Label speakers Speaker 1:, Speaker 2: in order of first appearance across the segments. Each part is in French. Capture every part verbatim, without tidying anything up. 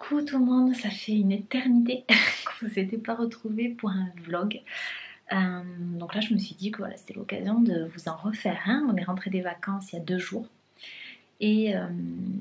Speaker 1: Coucou tout le monde, ça fait une éternité qu'on ne s'était pas retrouvés pour un vlog. Euh, donc là je me suis dit que voilà, c'était l'occasion de vous en refaire un. On est rentré des vacances il y a deux jours. Et, euh,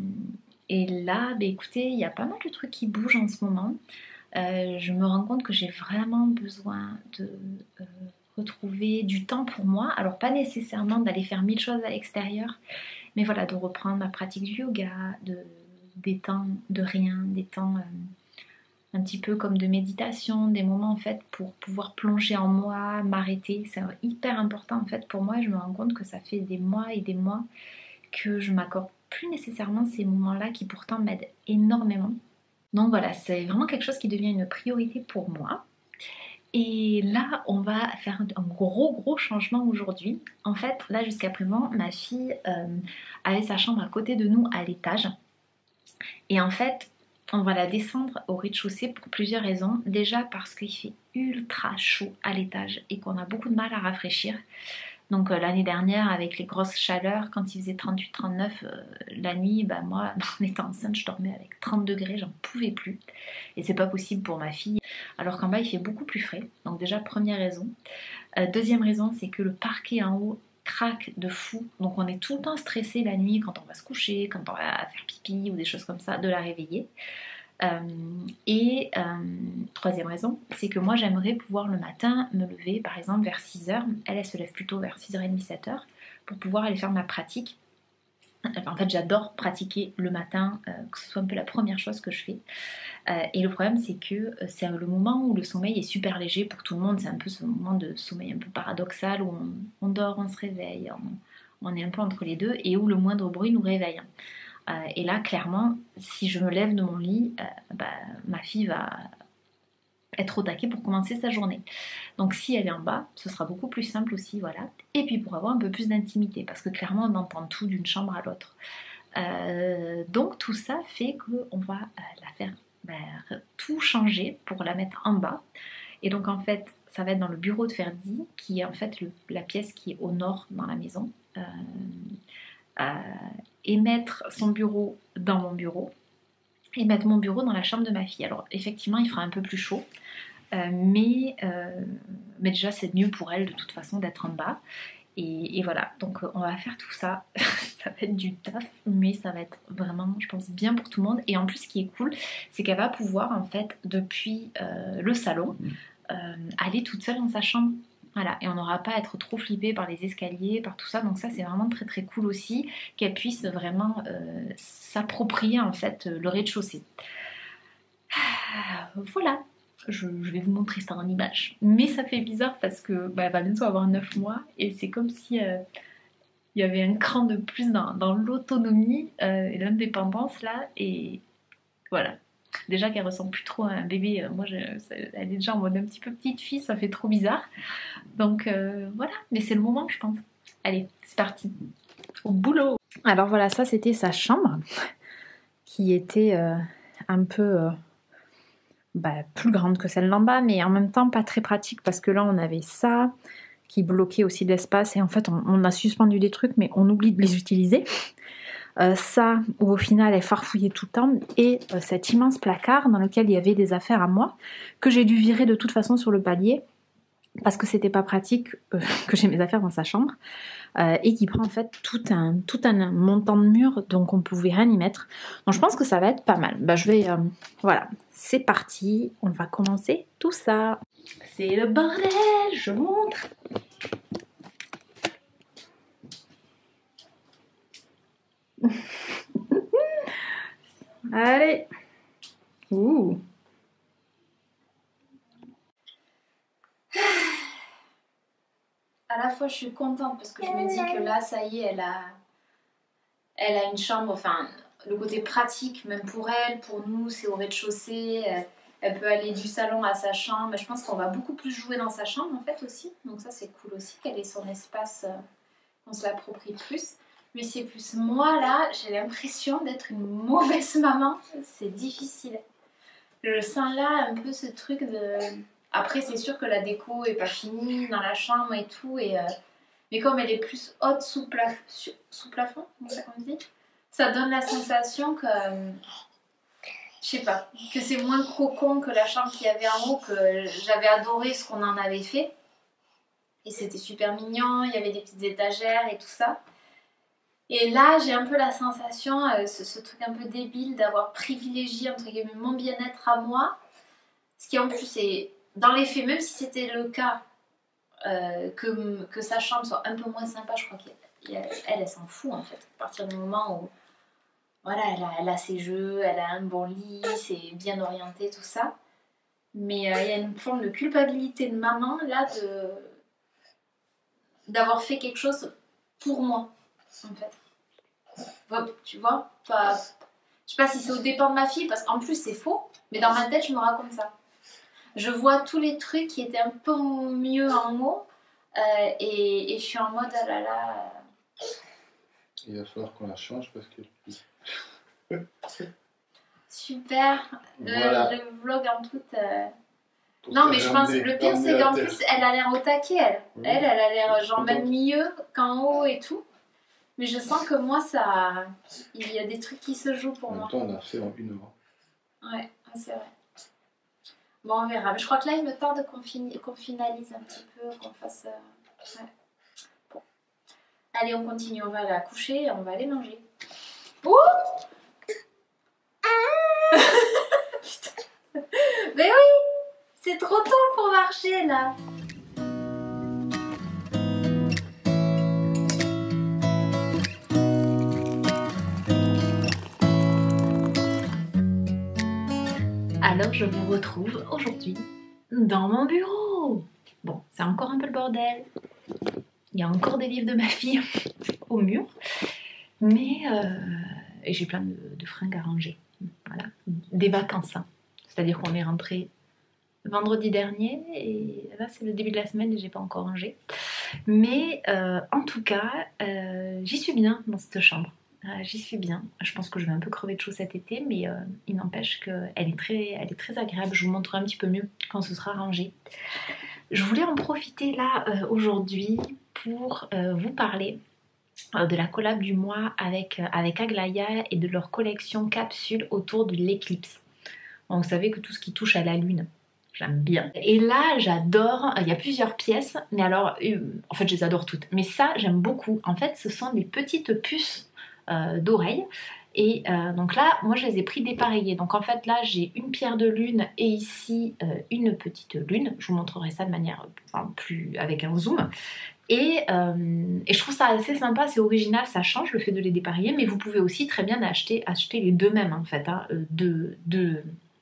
Speaker 1: et là, bah, écoutez, il y a pas mal de trucs qui bougent en ce moment. Euh, je me rends compte que j'ai vraiment besoin de euh, retrouver du temps pour moi. Alors pas nécessairement d'aller faire mille choses à l'extérieur, mais voilà, de reprendre ma pratique du yoga, de, des temps de rien, des temps euh, un petit peu comme de méditation, des moments en fait pour pouvoir plonger en moi, m'arrêter. C'est hyper important en fait pour moi. Je me rends compte que ça fait des mois et des mois que je m'accorde plus nécessairement ces moments-là qui pourtant m'aident énormément. Donc voilà, c'est vraiment quelque chose qui devient une priorité pour moi. Et là, on va faire un gros gros changement aujourd'hui. En fait, là jusqu'à présent, ma fille euh, avait sa chambre à côté de nous à l'étage. Et en fait, on va la descendre au rez-de-chaussée pour plusieurs raisons. Déjà parce qu'il fait ultra chaud à l'étage et qu'on a beaucoup de mal à rafraîchir. Donc euh, l'année dernière, avec les grosses chaleurs, quand il faisait trente-huit trente-neuf euh, la nuit, bah, moi, en étant enceinte, je dormais avec trente degrés, j'en pouvais plus. Et c'est pas possible pour ma fille. Alors qu'en bas, il fait beaucoup plus frais. Donc déjà, première raison. Euh, deuxième raison, c'est que le parquet en haut craque de fou. Donc on est tout le temps stressé la nuit quand on va se coucher, quand on va faire pipi ou des choses comme ça, de la réveiller. Euh, et euh, troisième raison, c'est que moi j'aimerais pouvoir le matin me lever par exemple vers six heures. Elle, elle se lève plutôt vers six heures trente, sept heures pour pouvoir aller faire ma pratique. Enfin, en fait, j'adore pratiquer le matin, euh, que ce soit un peu la première chose que je fais. Euh, et le problème, c'est que euh, c'est le moment où le sommeil est super léger pour tout le monde. C'est un peu ce moment de sommeil un peu paradoxal où on, on dort, on se réveille, on, on est un peu entre les deux et où le moindre bruit nous réveille. Euh, et là, clairement, si je me lève de mon lit, euh, bah, ma fille va être au taquet pour commencer sa journée. Donc si elle est en bas, ce sera beaucoup plus simple aussi, voilà. Et puis pour avoir un peu plus d'intimité, parce que clairement on entend tout d'une chambre à l'autre. Euh, donc tout ça fait qu'on va euh, la faire bah, tout changer pour la mettre en bas. Et donc en fait, ça va être dans le bureau de Ferdi, qui est en fait le, la pièce qui est au nord dans la maison. Euh, euh, et mettre son bureau dans mon bureau. Et mettre mon bureau dans la chambre de ma fille. Alors effectivement, il fera un peu plus chaud. Euh, mais, euh, mais déjà c'est mieux pour elle de toute façon d'être en bas et, et voilà, donc euh, on va faire tout ça. Ça va être du taf, mais ça va être vraiment, je pense, bien pour tout le monde. Et en plus ce qui est cool, c'est qu'elle va pouvoir en fait depuis euh, le salon euh, aller toute seule dans sa chambre. Voilà, et on n'aura pas à être trop flippé par les escaliers, par tout ça, donc ça c'est vraiment très très cool aussi, qu'elle puisse vraiment euh, s'approprier en fait le rez-de-chaussée. Voilà. Je, je vais vous montrer ça en image. Mais ça fait bizarre parce que bah, elle va bientôt avoir neuf mois et c'est comme si euh, il y avait un cran de plus dans, dans l'autonomie euh, et l'indépendance là. Et voilà. Déjà qu'elle ressemble plus trop à un bébé. Euh, moi, je, elle est déjà en mode un petit peu petite fille, ça fait trop bizarre. Donc euh, voilà. Mais c'est le moment, je pense. Allez, c'est parti. Au boulot. Alors voilà, ça c'était sa chambre qui était euh, un peu... Euh, Bah, plus grande que celle d'en bas, mais en même temps pas très pratique parce que là on avait ça qui bloquait aussi de l'espace et en fait on, on a suspendu des trucs mais on oublie de les utiliser. Euh, ça où au final elle farfouillait tout le temps et euh, cet immense placard dans lequel il y avait des affaires à moi que j'ai dû virer de toute façon sur le palier parce que c'était pas pratique euh, que j'ai mes affaires dans sa chambre euh, et qui prend en fait tout un, tout un montant de mur donc on pouvait rien y mettre. Donc je pense que ça va être pas mal. Bah, je vais, euh, voilà, c'est parti, on va commencer tout ça. C'est le bordel, je montre. Allez. Ouh. À la fois je suis contente parce que je me dis que là ça y est, elle a, elle a une chambre, enfin le côté pratique même pour elle, pour nous c'est au rez-de-chaussée, elle, elle peut aller du salon à sa chambre, je pense qu'on va beaucoup plus jouer dans sa chambre en fait aussi, donc ça c'est cool aussi qu'elle ait son espace, euh, qu'on se l'approprie plus. Mais c'est plus moi là, j'ai l'impression d'être une mauvaise maman, c'est difficile. Je sens là un peu ce truc de... Après c'est sûr que la déco est pas finie dans la chambre et tout, et, euh... mais comme elle est plus haute sous, plaf... sous plafond, comme ça qu'on dit, ça donne la sensation que... je sais pas, que c'est moins cocon que la chambre qu'il y avait en haut, que j'avais adoré ce qu'on en avait fait. Et c'était super mignon, il y avait des petites étagères et tout ça. Et là, j'ai un peu la sensation, euh, ce, ce truc un peu débile d'avoir privilégié entre guillemets mon bien-être à moi. Ce qui en plus est, dans les faits, même si c'était le cas, euh, que, que sa chambre soit un peu moins sympa, je crois qu'elle, elle, elle s'en fout en fait. À partir du moment où voilà, elle a, elle a ses jeux, elle a un bon lit, c'est bien orienté, tout ça. Mais euh, il y a une forme de culpabilité de maman là, de d'avoir fait quelque chose pour moi, en fait. Tu vois, pas... Je sais pas si c'est au dépend de ma fille, parce qu'en plus c'est faux, mais dans ma tête je me raconte ça. Je vois tous les trucs qui étaient un peu mieux en haut, euh, et, et je suis en mode ah là là.
Speaker 2: Il va falloir qu'on la change parce que.
Speaker 1: Super, le,
Speaker 2: voilà.
Speaker 1: le vlog en tout. Euh... Non, mais je pense que le pire c'est qu'en plus elle a l'air au taquet, elle. Oui. Elle, elle a l'air genre même mieux qu'en haut et tout. Mais je sens que moi, ça, il y a des trucs qui se jouent pour moi.
Speaker 2: En même temps, on a fait en une heure.
Speaker 1: Ouais, c'est vrai. Bon, on verra. Mais je crois que là, il me tarde qu'on fin... qu'on finalise un petit peu, qu'on fasse... Euh... Ouais. Bon. Allez, on continue. On va la coucher et on va aller manger. Ouh Putain. Mais oui, c'est trop tôt pour marcher, là. Alors je vous retrouve aujourd'hui dans mon bureau. Bon, c'est encore un peu le bordel. Il y a encore des livres de ma fille au mur. Mais euh, j'ai plein de, de fringues à ranger. Voilà, des vacances. Hein. C'est-à-dire qu'on est rentré vendredi dernier et là c'est le début de la semaine et j'ai pas encore rangé. Mais euh, en tout cas, euh, j'y suis bien dans cette chambre. Euh, j'y suis bien. Je pense que je vais un peu crever de chaud cet été, mais euh, il n'empêche qu'elle est, très, elle est très agréable. Je vous montrerai un petit peu mieux quand ce sera rangé. Je voulais en profiter là euh, aujourd'hui pour euh, vous parler euh, de la collab du mois avec, euh, avec Aglaia et de leur collection capsule autour de l'éclipse. Bon, vous savez que tout ce qui touche à la lune, j'aime bien. Et là, j'adore, il y a plusieurs pièces, mais alors, euh, en fait, je les adore toutes. Mais ça, j'aime beaucoup. En fait, ce sont des petites puces Euh, d'oreilles et euh, donc là moi je les ai pris dépareillés, donc en fait là j'ai une pierre de lune et ici euh, une petite lune. Je vous montrerai ça de manière enfin, plus avec un zoom et, euh, et je trouve ça assez sympa, c'est original, ça change le fait de les dépareiller, mais vous pouvez aussi très bien acheter, acheter les deux mêmes en fait, hein, deux, deux,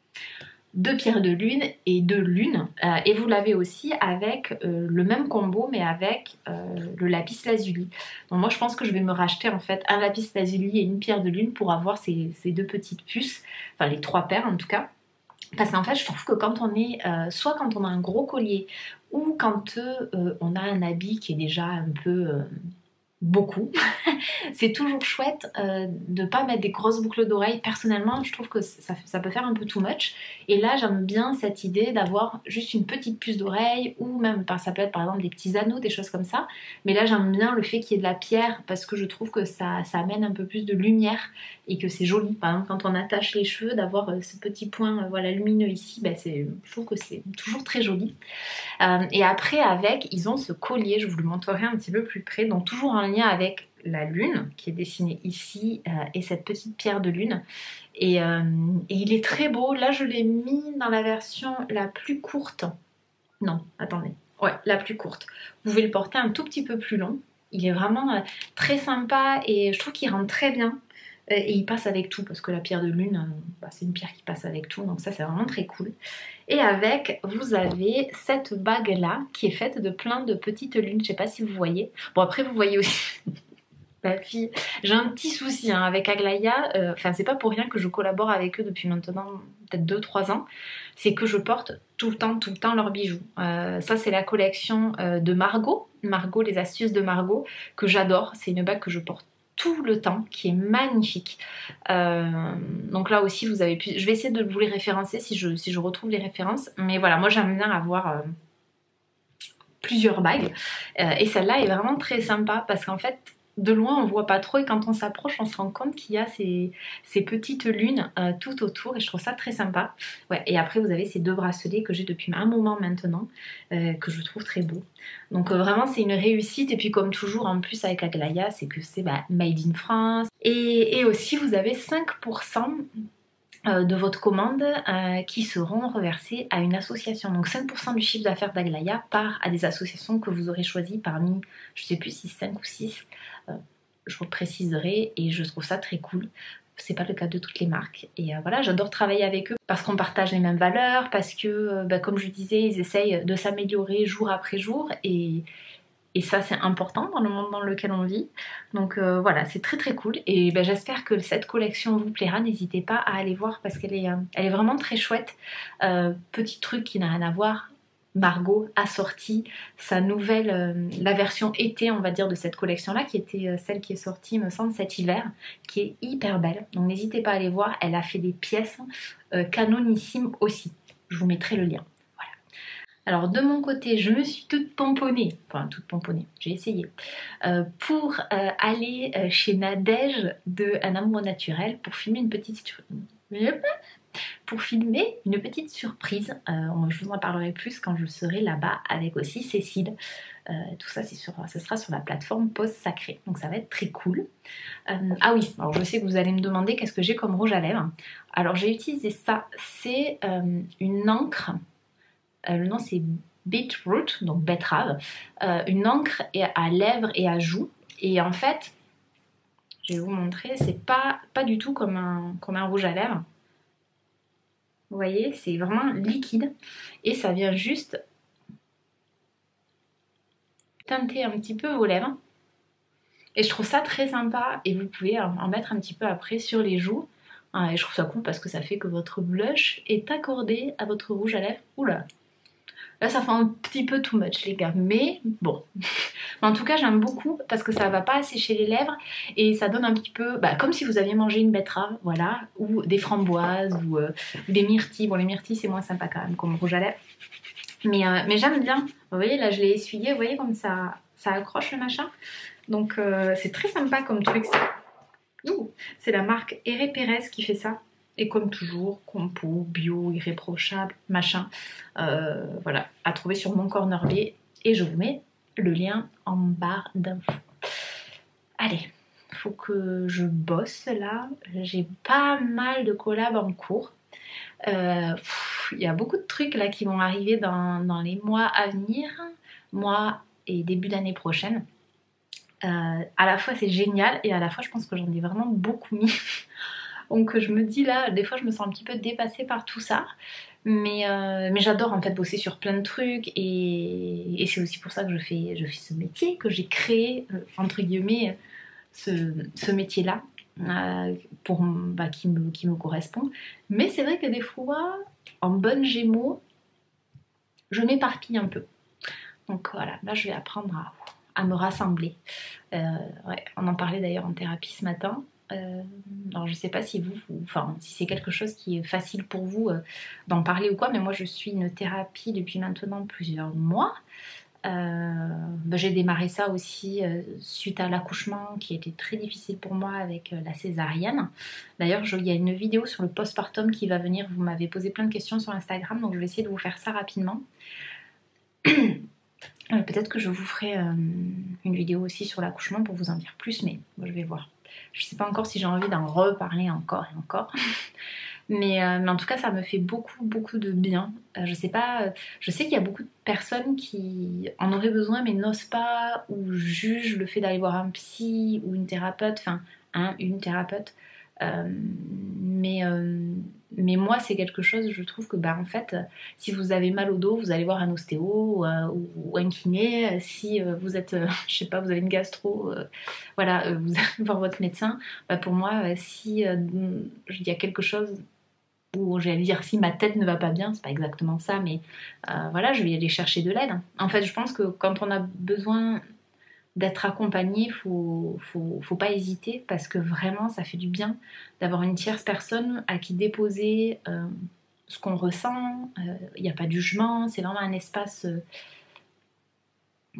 Speaker 1: deux pierres de lune et deux lunes, euh, et vous l'avez aussi avec euh, le même combo mais avec euh, le lapis lazuli. Donc moi je pense que je vais me racheter en fait un lapis lazuli et une pierre de lune pour avoir ces, ces deux petites puces, enfin les trois paires en tout cas, parce qu'en fait je trouve que quand on est euh, soit quand on a un gros collier ou quand euh, on a un habit qui est déjà un peu euh, beaucoup, c'est toujours chouette euh, de pas mettre des grosses boucles d'oreilles. Personnellement je trouve que ça, ça peut faire un peu too much, et là j'aime bien cette idée d'avoir juste une petite puce d'oreille, ou même ça peut être par exemple des petits anneaux, des choses comme ça, mais là j'aime bien le fait qu'il y ait de la pierre parce que je trouve que ça, ça amène un peu plus de lumière et que c'est joli. Par exemple quand on attache les cheveux, d'avoir euh, ce petit point euh, voilà, lumineux ici, bah, c'est, je trouve que c'est toujours très joli. Euh, et après avec, ils ont ce collier, je vous le montrerai un petit peu plus près, donc toujours en lien avec la lune qui est dessinée ici euh, et cette petite pierre de lune, et, euh, et il est très beau. Là je l'ai mis dans la version la plus courte, non attendez, ouais la plus courte. Vous pouvez le porter un tout petit peu plus long, il est vraiment euh, très sympa et je trouve qu'il rentre très bien. Et il passe avec tout, parce que la pierre de lune, bah, c'est une pierre qui passe avec tout, donc ça c'est vraiment très cool. Et avec, vous avez cette bague là qui est faite de plein de petites lunes, je sais pas si vous voyez. Bon après vous voyez aussi la fille, j'ai un petit souci hein, avec Aglaia, enfin euh, c'est pas pour rien que je collabore avec eux depuis maintenant peut-être deux trois ans, c'est que je porte tout le temps, tout le temps leurs bijoux. Euh, ça c'est la collection euh, de Margot, Margot, les astuces de Margot, que j'adore, c'est une bague que je porte tout le temps, qui est magnifique. Euh, donc là aussi vous avez pu, je vais essayer de vous les référencer si je, si je retrouve les références, mais voilà, moi j'aime bien avoir euh, plusieurs bagues, euh, et celle-là est vraiment très sympa parce qu'en fait de loin on voit pas trop et quand on s'approche on se rend compte qu'il y a ces, ces petites lunes euh, tout autour et je trouve ça très sympa. Ouais, et après vous avez ces deux bracelets que j'ai depuis un moment maintenant euh, que je trouve très beaux. Donc euh, vraiment c'est une réussite et puis comme toujours en plus avec Aglaïa c'est que c'est bah, made in France et, et aussi vous avez cinq pour cent de votre commande euh, qui seront reversés à une association. Donc cinq pour cent du chiffre d'affaires d'Aglaïa part à des associations que vous aurez choisies parmi, je sais plus si cinq ou six, euh, je vous préciserai et je trouve ça très cool. C'est pas le cas de toutes les marques. Et euh, voilà, j'adore travailler avec eux parce qu'on partage les mêmes valeurs, parce que, euh, bah, comme je disais, ils essayent de s'améliorer jour après jour et Et ça, c'est important dans le monde dans lequel on vit. Donc euh, voilà, c'est très très cool. Et ben, j'espère que cette collection vous plaira. N'hésitez pas à aller voir parce qu'elle est, euh, elle est vraiment très chouette. Euh, petit truc qui n'a rien à voir. Margot a sorti sa nouvelle, euh, la version été, on va dire, de cette collection-là, qui était euh, celle qui est sortie, me semble, cet hiver, qui est hyper belle. Donc n'hésitez pas à aller voir. Elle a fait des pièces euh, canonissimes aussi. Je vous mettrai le lien. Alors de mon côté, je me suis toute pomponnée, enfin toute pomponnée, j'ai essayé, euh, pour euh, aller euh, chez Nadège de Un Amour Naturel pour filmer une petite pour filmer une petite surprise. Euh, je vous en parlerai plus quand je serai là-bas avec aussi Cécile. Euh, tout ça, c'est sur, ce sera sur la plateforme Pause Sacrée, donc ça va être très cool. Euh, ah oui, alors je sais que vous allez me demander qu'est-ce que j'ai comme rouge à lèvres. Alors j'ai utilisé ça, c'est euh, une encre. Euh, le nom c'est Beetroot, donc betterave, euh, une encre à lèvres et à joues. Et en fait, je vais vous montrer, c'est pas, pas du tout comme un, comme un rouge à lèvres. Vous voyez, c'est vraiment liquide et ça vient juste teinter un petit peu vos lèvres. Et je trouve ça très sympa et vous pouvez en mettre un petit peu après sur les joues. Et je trouve ça cool parce que ça fait que votre blush est accordé à votre rouge à lèvres. Oula! Là, ça fait un petit peu too much, les gars. Mais bon. En tout cas, j'aime beaucoup parce que ça va pas assécher les lèvres et ça donne un petit peu, bah, comme si vous aviez mangé une betterave, voilà, ou des framboises ou, euh, ou des myrtilles. Bon, les myrtilles, c'est moins sympa quand même comme rouge à lèvres. Mais, euh, mais j'aime bien. Vous voyez, là, je l'ai essuyé. Vous voyez comme ça, ça accroche le machin. Donc, euh, c'est très sympa comme truc. C'est la marque Herré Pérez qui fait ça. Et comme toujours, compo, bio, irréprochable, machin. Euh, voilà, à trouver sur mon corner B. Et je vous mets le lien en barre d'infos. Allez, faut que je bosse là. J'ai pas mal de collabs en cours. Il euh, y a beaucoup de trucs là qui vont arriver dans, dans les mois à venir. Mois et début d'année prochaine. Euh, à la fois c'est génial et à la fois je pense que j'en ai vraiment beaucoup mis. Donc je me dis là, des fois je me sens un petit peu dépassée par tout ça. Mais, euh, mais j'adore en fait bosser sur plein de trucs et, et c'est aussi pour ça que je fais, je fais ce métier, que j'ai créé, euh, entre guillemets, ce, ce métier-là, euh, pour, bah, qui, me, qui me correspond. Mais c'est vrai que des fois, en bonne Gémeaux, je m'éparpille un peu. Donc voilà, là je vais apprendre à, à me rassembler. Euh, ouais, on en parlait d'ailleurs en thérapie ce matin. Euh, alors je sais pas si vous, vous enfin si c'est quelque chose qui est facile pour vous euh, d'en parler ou quoi, mais moi je suis une thérapie depuis maintenant plusieurs mois. Euh, ben, j'ai démarré ça aussi euh, suite à l'accouchement qui était très difficile pour moi avec euh, la césarienne. D'ailleurs il y a une vidéo sur le postpartum qui va venir, vous m'avez posé plein de questions sur Instagram, donc je vais essayer de vous faire ça rapidement. Peut-être que je vous ferai euh, une vidéo aussi sur l'accouchement pour vous en dire plus, mais bon, je vais voir. Je sais pas encore si j'ai envie d'en reparler encore et encore. Mais, euh, mais en tout cas, ça me fait beaucoup, beaucoup de bien. Euh, je sais pas, euh, je sais qu'il y a beaucoup de personnes qui en auraient besoin mais n'osent pas ou jugent le fait d'aller voir un psy ou une thérapeute, enfin, un, une thérapeute. Euh, mais, euh, mais moi, c'est quelque chose, je trouve que, bah, en fait, si vous avez mal au dos, vous allez voir un ostéo euh, ou, ou un kiné. Si euh, vous êtes, euh, je sais pas, vous avez une gastro, euh, voilà, euh, vous allez voir votre médecin. Bah, pour moi, euh, si euh, il y a quelque chose où j'allais dire si ma tête ne va pas bien, c'est pas exactement ça, mais euh, voilà, je vais aller chercher de l'aide. En fait, je pense que quand on a besoin d'être accompagné, il faut, faut, faut pas hésiter parce que vraiment ça fait du bien d'avoir une tierce personne à qui déposer euh, ce qu'on ressent. Il euh, n'y a pas de jugement, c'est vraiment un espace, euh,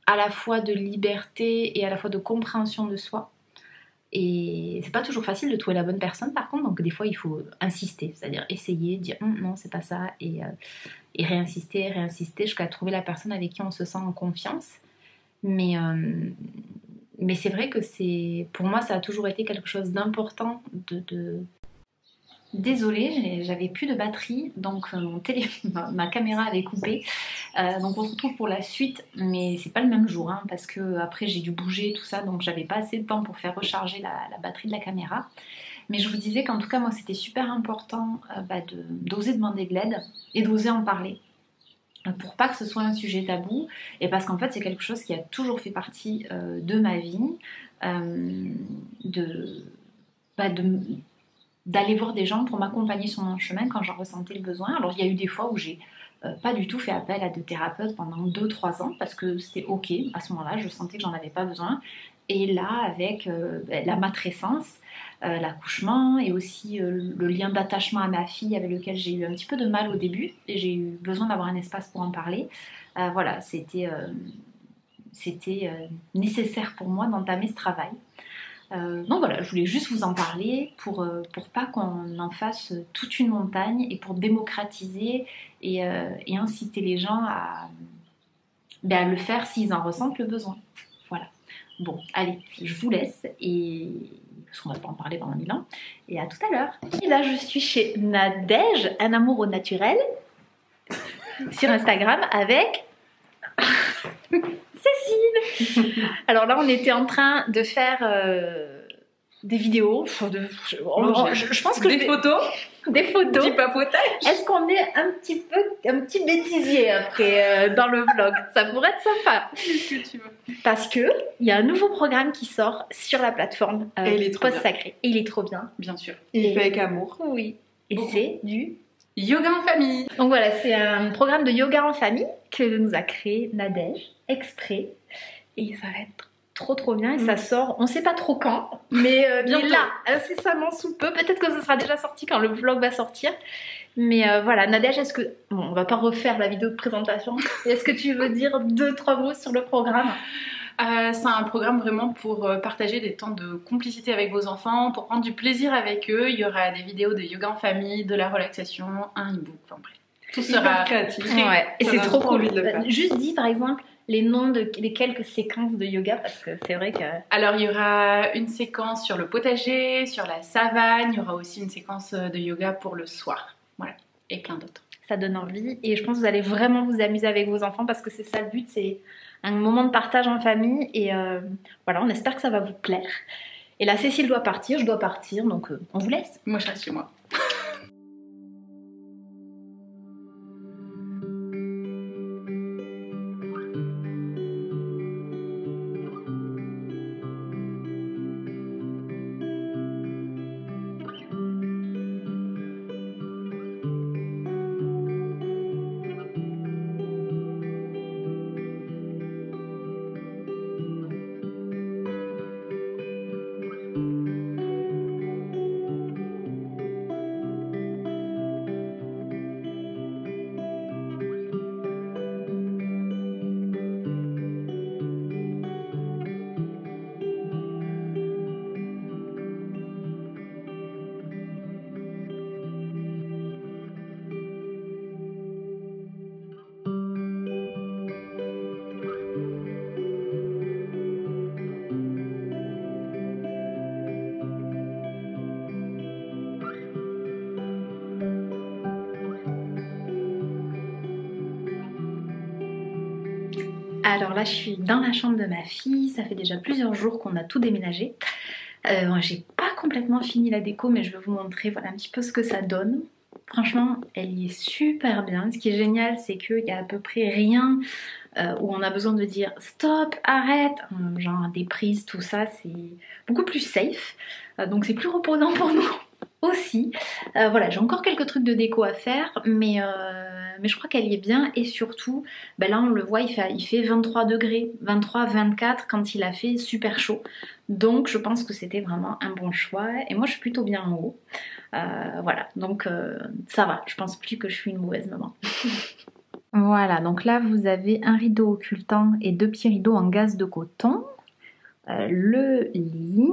Speaker 1: à la fois de liberté et à la fois de compréhension de soi. Et c'est pas toujours facile de trouver la bonne personne par contre, donc des fois il faut insister, c'est-à-dire essayer, dire hm, non c'est pas ça, et, euh, et réinsister, réinsister jusqu'à trouver la personne avec qui on se sent en confiance. Mais, euh, mais c'est vrai que c'est, pour moi ça a toujours été quelque chose d'important de... de... Désolée, j'avais plus de batterie, donc euh, mon télé... ma, ma caméra avait coupé. Euh, donc on se retrouve pour la suite, mais c'est pas le même jour, hein, parce que après j'ai dû bouger tout ça, donc j'avais pas assez de temps pour faire recharger la, la batterie de la caméra. Mais je vous disais qu'en tout cas moi c'était super important euh, bah, de, d'oser demander de l'aide et d'oser en parler, pour pas que ce soit un sujet tabou, et parce qu'en fait c'est quelque chose qui a toujours fait partie euh, de ma vie, euh, de... Bah, de d'aller voir des gens pour m'accompagner sur mon chemin quand j'en ressentais le besoin. Alors il y a eu des fois où j'ai euh, pas du tout fait appel à des thérapeutes pendant deux trois ans parce que c'était ok, à ce moment-là je sentais que j'en avais pas besoin. Et là avec euh, la matrescence, euh, l'accouchement et aussi euh, le lien d'attachement à ma fille avec lequel j'ai eu un petit peu de mal au début et j'ai eu besoin d'avoir un espace pour en parler, euh, voilà, c'était, euh, c'était euh, nécessaire pour moi d'entamer ce travail. Euh, donc voilà, je voulais juste vous en parler pour, euh, pour pas qu'on en fasse toute une montagne et pour démocratiser et, euh, et inciter les gens à, ben, à le faire s'ils en ressentent le besoin. Voilà. Bon, allez, je vous laisse et parce qu'on va pas en parler pendant mille ans. Et à tout à l'heure. Et là, je suis chez Nadège, un amour au naturel, sur Instagram avec Cécile. Alors là, on était en train de faire euh, des vidéos. De, je,
Speaker 3: bon,
Speaker 1: je, je pense que
Speaker 3: des
Speaker 1: je,
Speaker 3: photos,
Speaker 1: des photos.
Speaker 3: du papotage.
Speaker 1: Est-ce qu'on est un petit peu, un petit bêtisier après euh, dans le vlog? Ça pourrait être sympa.
Speaker 3: Qu'est-ce que tu veux?
Speaker 1: Parce que il y a un nouveau programme qui sort sur la plateforme euh,
Speaker 3: Et il est trop
Speaker 1: Post Sacré. Et il est trop bien.
Speaker 3: Bien sûr. Il est fait avec amour.
Speaker 1: Oui. Et
Speaker 3: Beaucoup.
Speaker 1: c'est du
Speaker 3: yoga en famille.
Speaker 1: Donc voilà, c'est un programme de yoga en famille que nous a créé Nadège exprès, et ça va être trop trop bien et mmh. ça sort, on sait pas trop quand, mais euh, bien là, incessamment sous peu, peut-être que ce sera déjà sorti quand le vlog va sortir, mais euh, voilà. Nadège, est-ce que, bon, on va pas refaire la vidéo de présentation, est-ce que tu veux dire deux trois mots sur le programme?
Speaker 3: Euh, c'est un programme vraiment pour euh, partager des temps de complicité avec vos enfants, pour prendre du plaisir avec eux. Il y aura des vidéos de yoga en famille, de la relaxation, un e-book, enfin bref. Tout sera créatif.
Speaker 1: Ouais. Et c'est trop cool.
Speaker 3: Envie de le faire.
Speaker 1: Juste dis par exemple les noms de les quelques séquences de yoga, parce que c'est vrai que...
Speaker 3: Alors il y aura une séquence sur le potager, sur la savane, il y aura aussi une séquence de yoga pour le soir. Voilà, et plein d'autres.
Speaker 1: Ça donne envie et je pense que vous allez vraiment vous amuser avec vos enfants parce que c'est ça le but, c'est un moment de partage en famille et euh, voilà, on espère que ça va vous plaire. Et là, Cécile doit partir, je dois partir, donc euh, on vous laisse.
Speaker 3: Moi, je reste chez moi.
Speaker 1: Alors là, je suis dans la chambre de ma fille. Ça fait déjà plusieurs jours qu'on a tout déménagé. Euh, moi, j'ai pas complètement fini la déco, mais je vais vous montrer voilà, un petit peu ce que ça donne. Franchement, elle y est super bien. Ce qui est génial, c'est qu'il y a à peu près rien euh, où on a besoin de dire stop, arrête, genre des prises, tout ça, c'est beaucoup plus safe. Euh, donc c'est plus reposant pour nous aussi. Euh, voilà, j'ai encore quelques trucs de déco à faire, mais, euh, mais je crois qu'elle y est bien. Et surtout, ben là on le voit, il fait, il fait vingt-trois degrés, vingt-trois, vingt-quatre quand il a fait super chaud. Donc je pense que c'était vraiment un bon choix. Et moi je suis plutôt bien en haut. Euh, voilà, donc euh, ça va, je pense plus que je suis une mauvaise maman. Voilà, donc là vous avez un rideau occultant et deux petits rideaux en gaze de coton, euh, le lit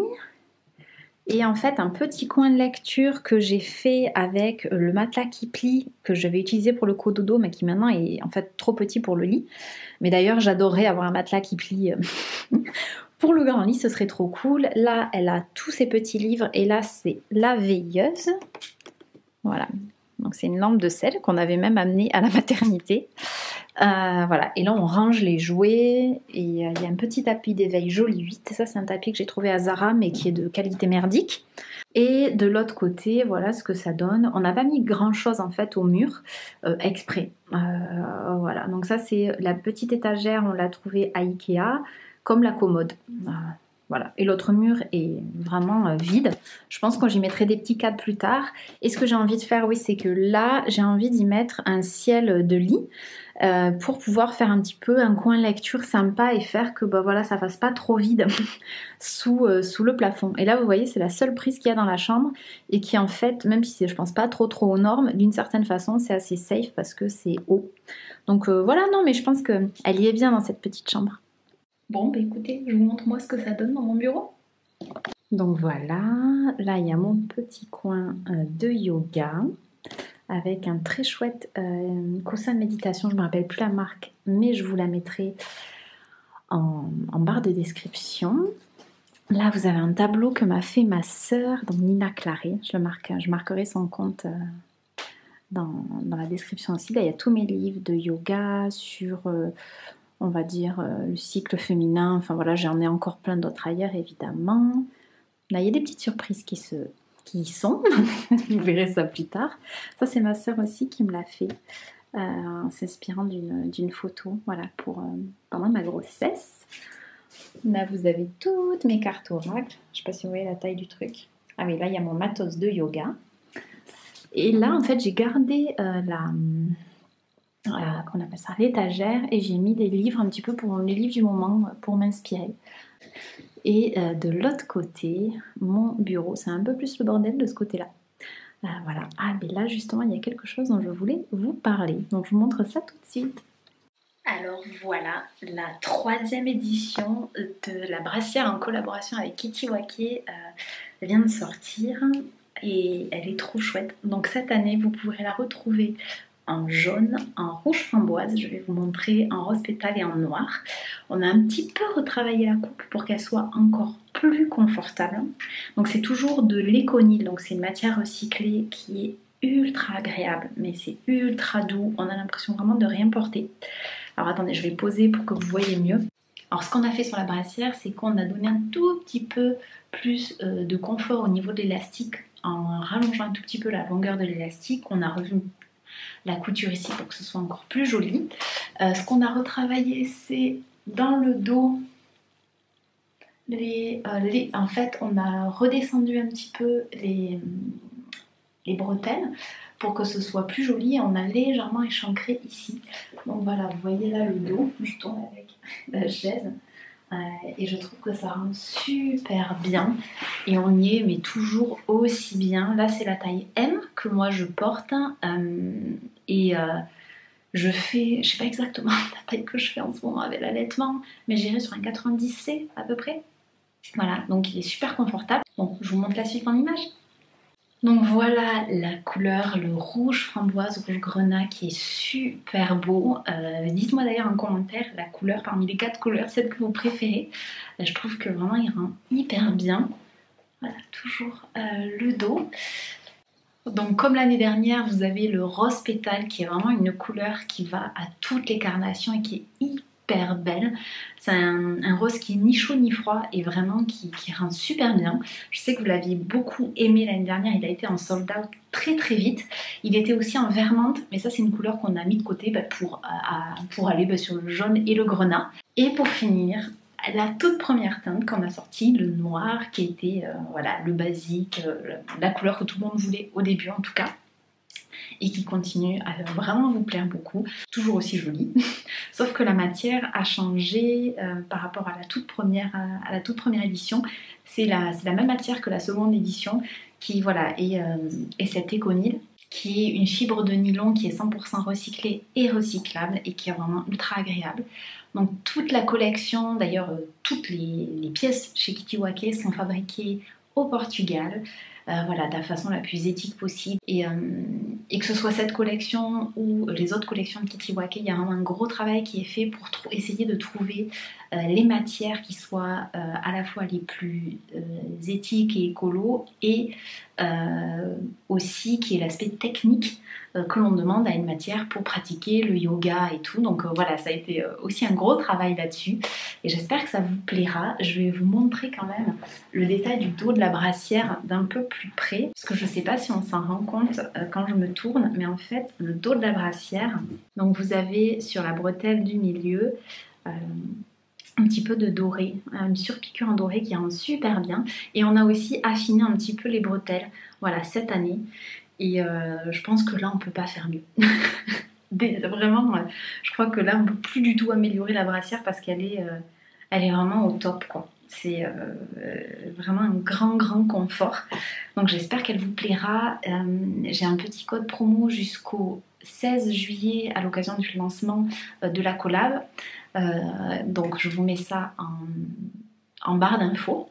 Speaker 1: et en fait un petit coin de lecture que j'ai fait avec le matelas qui plie que je vais utiliser pour le cododo mais qui maintenant est en fait trop petit pour le lit. Mais d'ailleurs j'adorerais avoir un matelas qui plie pour le grand lit, ce serait trop cool. Là elle a tous ses petits livres et là c'est la veilleuse. Voilà. Donc c'est une lampe de sel qu'on avait même amenée à la maternité. Euh, voilà, et là on range les jouets et il euh, y a un petit tapis d'éveil joli huit. Ça c'est un tapis que j'ai trouvé à Zara mais qui est de qualité merdique. Et de l'autre côté, voilà ce que ça donne. On n'a pas mis grand chose en fait au mur euh, exprès. Euh, voilà, donc ça c'est la petite étagère, on l'a trouvée à Ikea comme la commode. Euh, Voilà. Et l'autre mur est vraiment euh, vide. Je pense que j'y mettrai des petits cadres plus tard. Et ce que j'ai envie de faire, oui, c'est que là, j'ai envie d'y mettre un ciel de lit euh, pour pouvoir faire un petit peu un coin lecture sympa et faire que bah, voilà, ça fasse pas trop vide sous, euh, sous le plafond. Et là, vous voyez, c'est la seule prise qu'il y a dans la chambre et qui en fait, même si c'est, je pense, pas trop trop aux normes, d'une certaine façon, c'est assez safe parce que c'est haut. Donc euh, voilà, non, mais je pense qu'elle y est bien dans cette petite chambre. Bon, bah écoutez, je vous montre moi ce que ça donne dans mon bureau. Donc voilà, là il y a mon petit coin euh, de yoga avec un très chouette euh, coussin de méditation, je ne me rappelle plus la marque, mais je vous la mettrai en, en barre de description. Là vous avez un tableau que m'a fait ma sœur, donc Nina Claré, je, le marque, je marquerai son compte euh, dans, dans la description aussi. Là il y a tous mes livres de yoga sur... Euh, on va dire euh, le cycle féminin, enfin voilà, j'en ai encore plein d'autres ailleurs évidemment. Là, il y a des petites surprises qui, se, qui y sont, vous verrez ça plus tard. Ça, c'est ma sœur aussi qui me l'a fait, euh, en s'inspirant d'une, d'une photo, voilà, pour, euh, pendant ma grossesse. Là, vous avez toutes mes cartes oracles, je sais pas si vous voyez la taille du truc. Ah oui, là, il y a mon matos de yoga. Et là, en fait, j'ai gardé euh, la... Voilà, qu'on appelle ça l'étagère, et j'ai mis des livres un petit peu pour les livres du moment pour m'inspirer. Et euh, de l'autre côté, mon bureau, c'est un peu plus le bordel de ce côté-là. Euh, voilà. Ah, mais là justement, il y a quelque chose dont je voulais vous parler. Donc je vous montre ça tout de suite. Alors voilà, la troisième édition de la brassière en collaboration avec Kitty Waké euh, vient de sortir et elle est trop chouette. Donc cette année, vous pourrez la retrouver en jaune, en rouge framboise, je vais vous montrer en rose pétale et en noir. On a un petit peu retravaillé la coupe pour qu'elle soit encore plus confortable. Donc c'est toujours de l'éconil, donc c'est une matière recyclée qui est ultra agréable, mais c'est ultra doux, on a l'impression vraiment de rien porter. Alors attendez, je vais poser pour que vous voyez mieux. Alors ce qu'on a fait sur la brassière, c'est qu'on a donné un tout petit peu plus euh, de confort au niveau de l'élastique en rallongeant un tout petit peu la longueur de l'élastique. On a revu la couture ici pour que ce soit encore plus joli. Euh, ce qu'on a retravaillé, c'est dans le dos, les, euh, les, en fait on a redescendu un petit peu les, les bretelles pour que ce soit plus joli et on a légèrement échancré ici. Donc voilà, vous voyez là le dos, je tourne avec la chaise. Euh, et je trouve que ça rend super bien et on y est mais toujours aussi bien. Là c'est la taille M que moi je porte euh, et euh, je fais, je sais pas exactement la taille que je fais en ce moment avec l'allaitement, mais j'irai sur un quatre-vingt-dix C à peu près. Voilà, donc il est super confortable. Bon, je vous montre la suite en image. Donc voilà la couleur, le rouge framboise, rouge grenat qui est super beau. Euh, dites-moi d'ailleurs en commentaire la couleur parmi les quatre couleurs, celle que vous préférez. Euh, je trouve que vraiment il rend hyper bien. Voilà, toujours euh, le dos. Donc comme l'année dernière, vous avez le rose pétale qui est vraiment une couleur qui va à toutes les carnations et qui est hyper belle. C'est un, un rose qui est ni chaud ni froid et vraiment qui, qui rend super bien. Je sais que vous l'aviez beaucoup aimé l'année dernière, il a été en sold out très très vite. Il était aussi en vermante, mais ça c'est une couleur qu'on a mis de côté bah, pour, à, pour aller bah, sur le jaune et le grenat. Et pour finir, la toute première teinte qu'on a sortie, le noir, qui était euh, voilà, le basique, euh, la couleur que tout le monde voulait au début en tout cas. Et qui continue à vraiment vous plaire beaucoup, toujours aussi jolie. Sauf que la matière a changé euh, par rapport à la toute première, à la toute première édition. C'est la, c'est la même matière que la seconde édition qui voilà, est, euh, est cette éconil. qui est une fibre de nylon qui est cent pour cent recyclée et recyclable et qui est vraiment ultra agréable. Donc toute la collection, d'ailleurs euh, toutes les, les pièces chez Kitiwake sont fabriquées au Portugal, euh, voilà, de la façon la plus éthique possible. Et, euh, et que ce soit cette collection ou les autres collections de Kitiwake, il y a vraiment un gros travail qui est fait pour essayer de trouver euh, les matières qui soient euh, à la fois les plus euh, éthiques et écolo et euh, aussi qui est l'aspect technique euh, que l'on demande à une matière pour pratiquer le yoga et tout. Donc euh, voilà, ça a été euh, aussi un gros travail là-dessus et j'espère que ça vous plaira. Je vais vous montrer quand même le détail du dos de la brassière d'un peu plus près parce que je ne sais pas si on s'en rend compte euh, quand je me tourne, mais en fait le dos de la brassière, donc vous avez sur la bretelle du milieu euh, un petit peu de doré, une surpiqûre en doré qui rend super bien et on a aussi affiné un petit peu les bretelles, voilà, cette année et euh, je pense que là on peut pas faire mieux. Vraiment, je crois que là on peut plus du tout améliorer la brassière parce qu'elle est, euh, elle est vraiment au top quoi. C'est euh, vraiment un grand grand confort. Donc j'espère qu'elle vous plaira. Euh, j'ai un petit code promo jusqu'au seize juillet à l'occasion du lancement euh, de la collab. Euh, donc je vous mets ça en, en barre d'infos.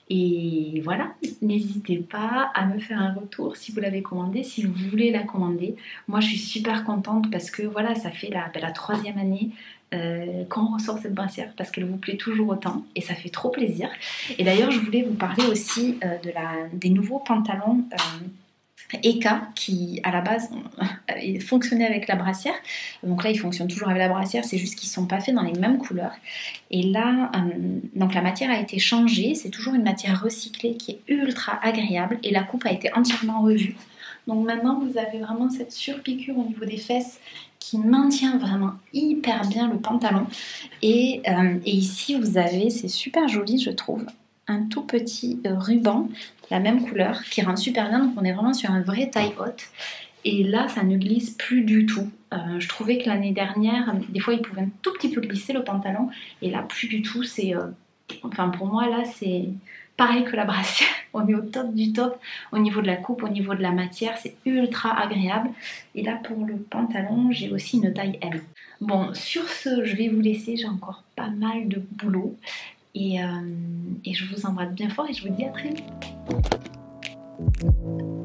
Speaker 1: Et voilà, n'hésitez pas à me faire un retour si vous l'avez commandé, si vous voulez la commander. Moi je suis super contente parce que voilà, ça fait la, la troisième année Euh, quand on ressort cette brassière parce qu'elle vous plaît toujours autant et ça fait trop plaisir. Et d'ailleurs je voulais vous parler aussi euh, de la, des nouveaux pantalons euh, Eka qui à la base euh, fonctionnaient avec la brassière. Donc là ils fonctionnent toujours avec la brassière, c'est juste qu'ils ne sont pas faits dans les mêmes couleurs. Et là euh, donc la matière a été changée, c'est toujours une matière recyclée qui est ultra agréable et la coupe a été entièrement revue. Donc maintenant vous avez vraiment cette surpiqûre au niveau des fesses qui maintient vraiment hyper bien le pantalon. Et, euh, et ici, vous avez, c'est super joli, je trouve, un tout petit euh, ruban, la même couleur, qui rend super bien. Donc, on est vraiment sur un vrai taille haute. Et là, ça ne glisse plus du tout. Euh, je trouvais que l'année dernière, des fois, il pouvait un tout petit peu glisser le pantalon. Et là, plus du tout. C'est, euh, enfin, pour moi, là, c'est pareil que la brassière. On est au top du top au niveau de la coupe, au niveau de la matière, c'est ultra agréable. Et là pour le pantalon, j'ai aussi une taille M. Bon, sur ce, je vais vous laisser, j'ai encore pas mal de boulot. Et, euh, et je vous embrasse bien fort et je vous dis à très vite.